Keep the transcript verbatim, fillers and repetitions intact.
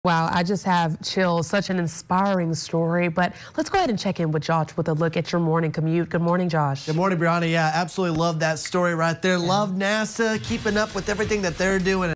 Wow, I just have chills. Such an inspiring story. But let's go ahead and check in with Josh with a look at your morning commute. Good morning, Josh. Good morning, Brianna. Yeah, absolutely love that story right there. Love NASA keeping up with everything that they're doing.